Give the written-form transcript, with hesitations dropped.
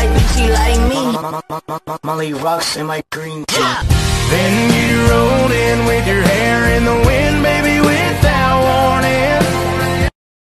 like me, she like me. Molly rocks in my green tea. Then you